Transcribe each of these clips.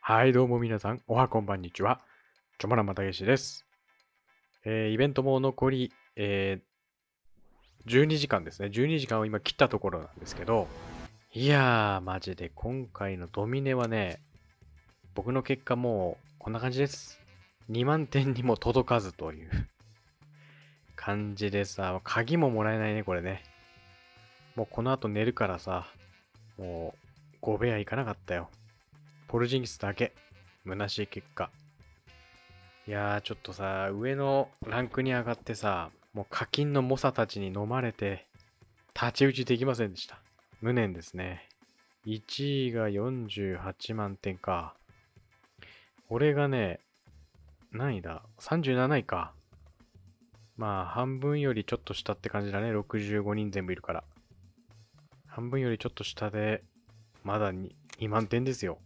はい、どうも皆さん、おはこんばんにちは。ちょまらまたけしです。イベントも残り、12時間ですね。12時間を今切ったところなんですけど、いやー、マジで今回のドミネはね、僕の結果もうこんな感じです。2万点にも届かずという感じでさ、鍵ももらえないね、これね。もうこの後寝るからさ、もう5部屋行かなかったよ。ポルジンギスだけ。虚しい結果。いやー、ちょっとさ、上のランクに上がってさ、もう課金の猛者たちに飲まれて、太刀打ちできませんでした。無念ですね。1位が48万点か。俺がね、何位だ ?37 位か。まあ、半分よりちょっと下って感じだね。65人全部いるから。半分よりちょっと下で、まだ2万点ですよ。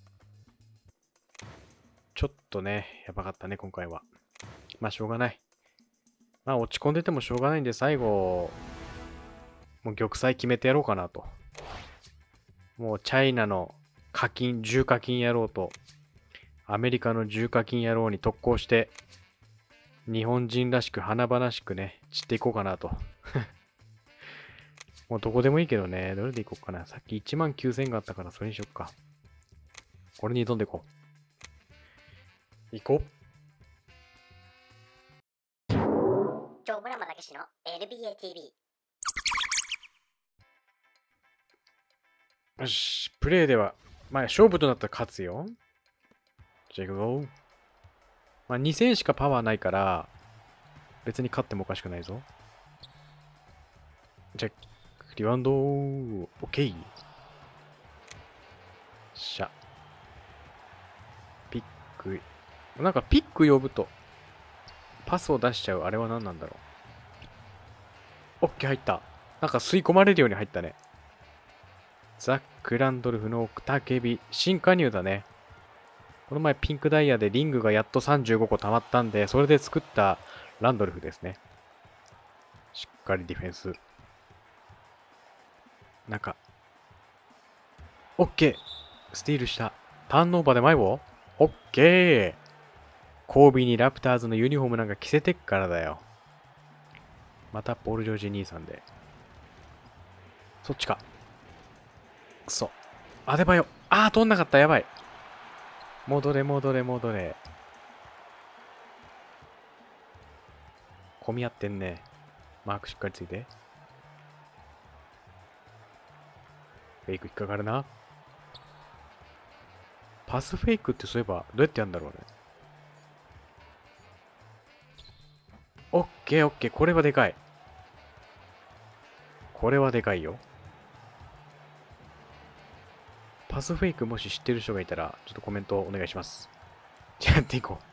ちょっとね、やばかったね、今回は。まあ、しょうがない。まあ、落ち込んでてもしょうがないんで、最後、もう玉砕決めてやろうかなと。もうチャイナの課金、重課金野郎と、アメリカの重課金野郎に特攻して、日本人らしく華々しくね、散っていこうかなと。もうどこでもいいけどね、どれでいこうかな。さっき1万9000があったからそれにしよっか。これに挑んでいこう。行こ村山武史の LBATV。 う。よし、プレイでは、まあ勝負となったら勝つよ。じゃあ行くぞ。まあ2000しかパワーないから、別に勝ってもおかしくないぞ。じゃあ、リバウンドオッケー。しゃ。ピック。なんかピック呼ぶと、パスを出しちゃう。あれは何なんだろう。オッケー入った。なんか吸い込まれるように入ったね。ザック・ランドルフのオクタケビ。新加入だね。この前ピンクダイヤでリングがやっと35個溜まったんで、それで作ったランドルフですね。しっかりディフェンス。なんか、オッケー。スティールした。ターンオーバーで前をオッケー。コービーにラプターズのユニフォームなんか着せてっからだよ。またポール・ジョージ兄さんで。そっちか。くそ。アデバヨ。通んなかった。やばい。戻れ、戻れ、戻れ。混み合ってんね。マークしっかりついて。フェイク引っかかるな。パスフェイクってそういえば、どうやってやるんだろうね。オッケーオッケー。これはでかい。これはでかいよ。パスフェイクもし知ってる人がいたら、ちょっとコメントお願いします。じゃあやっていこう。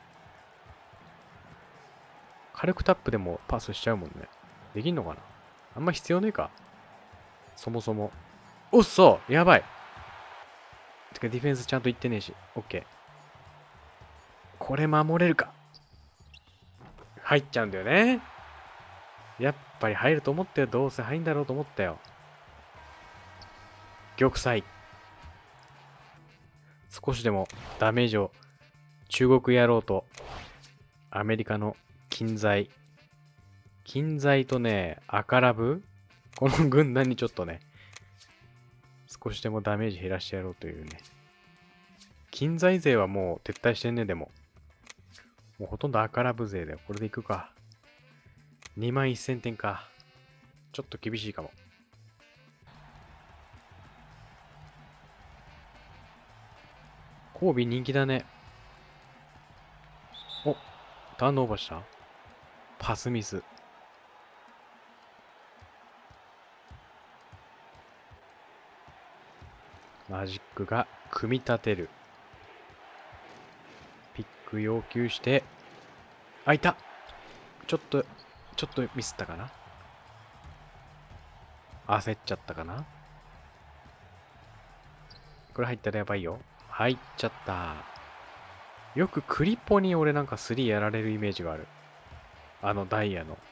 軽くタップでもパスしちゃうもんね。できんのかな。あんま必要ねえか。そもそも。おっそやばい。てかディフェンスちゃんと言ってねえし。オッケー。これ守れるか。入っちゃうんだよね。やっぱり入ると思ったよ。どうせ入んだろうと思ったよ。玉砕。少しでもダメージを中国野郎とアメリカの近在。近在とね、赤ラブこの軍団にちょっとね、少しでもダメージ減らしてやろうというね。近在勢はもう撤退してんね、でも。もうほとんど赤ラブ勢だよ。これでいくか。2万1000点か。ちょっと厳しいかも。コービー人気だね。お、ターンオーバーした。パスミス。マジックが組み立てる。ピック要求して、いた。ちょっとミスったかな。焦っちゃったかな。これ入ったらやばいよ。入っちゃった。よくクリポに俺なんか3やられるイメージがある。あのダイヤの。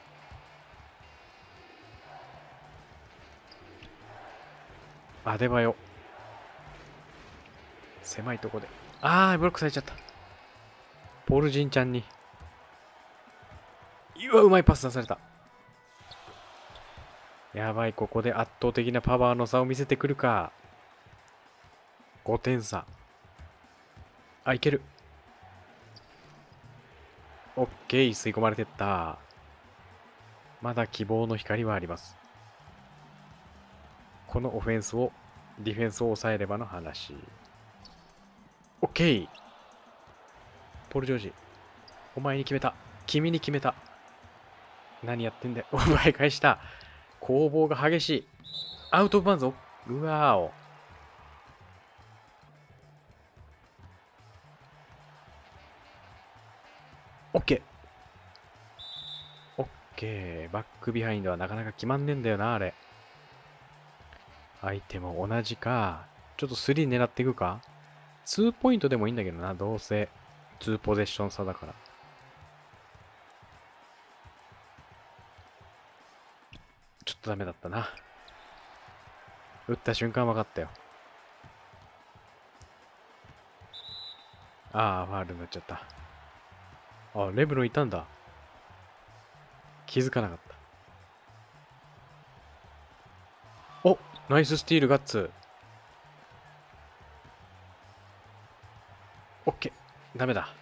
アデバヨ。 狭いとこで。あー、ブロックされちゃった。ポルジンちゃんに。うわ、うまいパス出された。やばい、ここで圧倒的なパワーの差を見せてくるか。5点差。あ、いける。オッケー、吸い込まれてった。まだ希望の光はあります。このオフェンスを、ディフェンスを抑えればの話。オッケー。ポール・ジョージ。お前に決めた。君に決めた。何やってんだよ。奪い返した。攻防が激しい。アウトオブバウンズ。うわーお。オッケー。オッケー。バックビハインドはなかなか決まんねえんだよな、あれ。相手も同じか。ちょっと3狙っていくか。2ポイントでもいいんだけどな。どうせ2ポゼッション差だから。ちょっとダメだったな。打った瞬間分かったよ。ああ、ファールになっちゃった。あ、レブロンいたんだ。気づかなかった。お、ナイススティールガッツ。オッケー。ダメだ。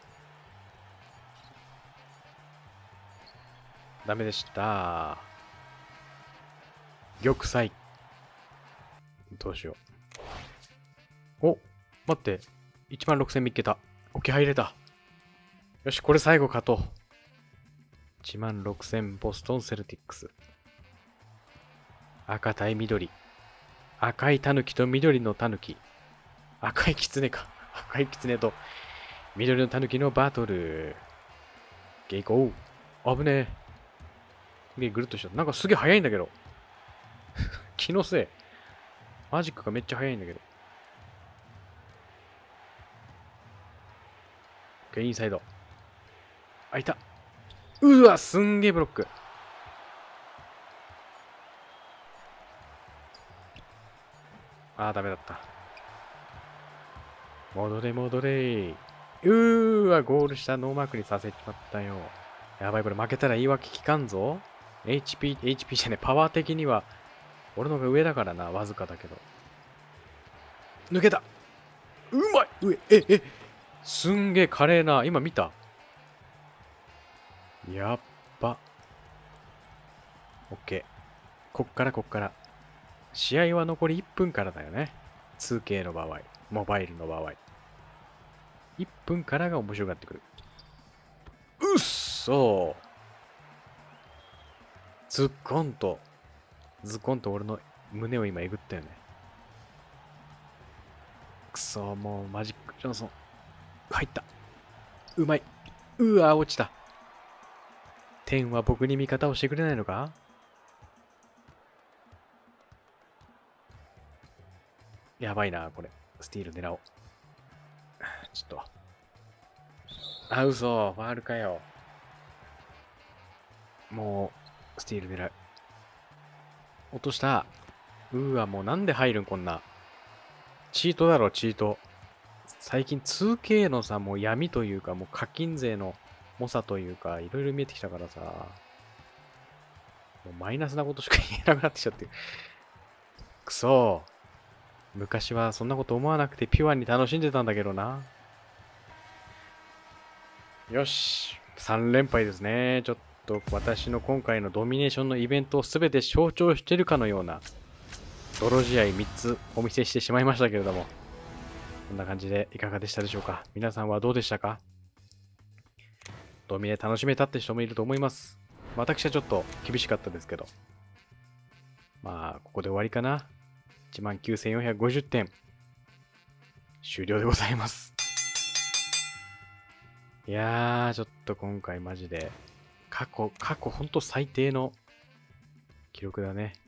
ダメでした。玉砕。どうしよう。お、待って。16000見っけた。オッケー、入れた。よし、これ最後勝とう。16000ボストンセルティックス。赤対緑。赤いタヌキと緑のタヌキ。赤いキツネか。赤いキツネと緑のタヌキのバトル。ゲイコー。危ねえ。ぐるっとした。なんかすげえ速いんだけど。気のせい。マジックがめっちゃ速いんだけど。インサイド。あ、いた。うわ、すんげえブロック。あー、ダメだった。戻れ戻れ。わ、ゴールしたノーマークにさせちまったよ。やばい、これ負けたら言い訳聞かんぞ。HP じゃね、パワー的には、俺の方が上だからな、わずかだけど。抜けた。うまい。すんげえ華麗な。今見た。やっば。オッケー。こっから。試合は残り1分からだよね。2K の場合。モバイルの場合。1分からが面白くなってくる。うっそー。ズコンと俺の胸を今えぐったよね。くそー、もうマジック・ジョンソン。入った。うまい。うわー、落ちた。天は僕に味方をしてくれないのか。やばいな、これ。スティール狙おう。ちょっと。あ、嘘。ファールかよ。もう、スティール狙う。落とした。わ、もうなんで入るん、こんな。チートだろ、チート。最近 2K のさ、もう闇というか、もう課金税の猛者というか、いろいろ見えてきたからさ、もうマイナスなことしか言えなくなってきちゃってる。くそー。昔はそんなこと思わなくてピュアに楽しんでたんだけどな。よし。3連敗ですね。ちょっと私の今回のドミネーションのイベントを全て象徴しているかのような泥試合3つお見せしてしまいましたけれども、こんな感じでいかがでしたでしょうか。皆さんはどうでしたか。ドミネ楽しめたって人もいると思います。私はちょっと厳しかったですけど。まあ、ここで終わりかな。19,450点。終了でございます。いやー、ちょっと今回マジで、過去ほんと最低の記録だね。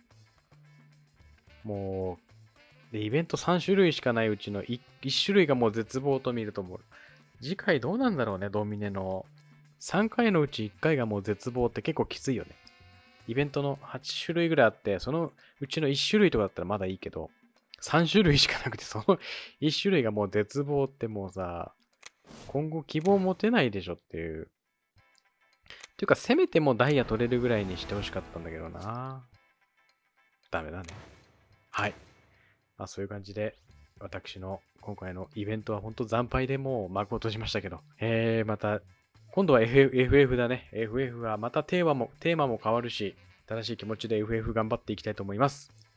もう、で、イベント3種類しかないうちの 1種類がもう絶望と見ると思う。次回どうなんだろうね、ドミネの。3回のうち1回がもう絶望って結構きついよね。イベントの8種類ぐらいあって、そのうちの1種類とかだったらまだいいけど、 3種類しかなくて、その1種類がもう絶望ってもうさ、今後希望持てないでしょっていう。っていうか、せめてもうダイヤ取れるぐらいにしてほしかったんだけどな。ダメだね。はい。まあそういう感じで、私の今回のイベントは本当惨敗でもう幕を閉じましたけど、また、今度は FF だね。FF はまたテーマも変わるし、正しい気持ちで FF 頑張っていきたいと思います。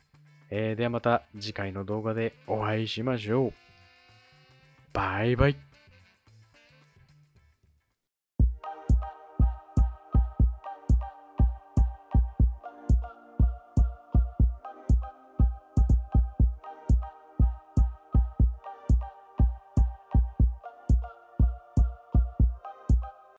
ではまた次回の動画でお会いしましょう。バイバイ。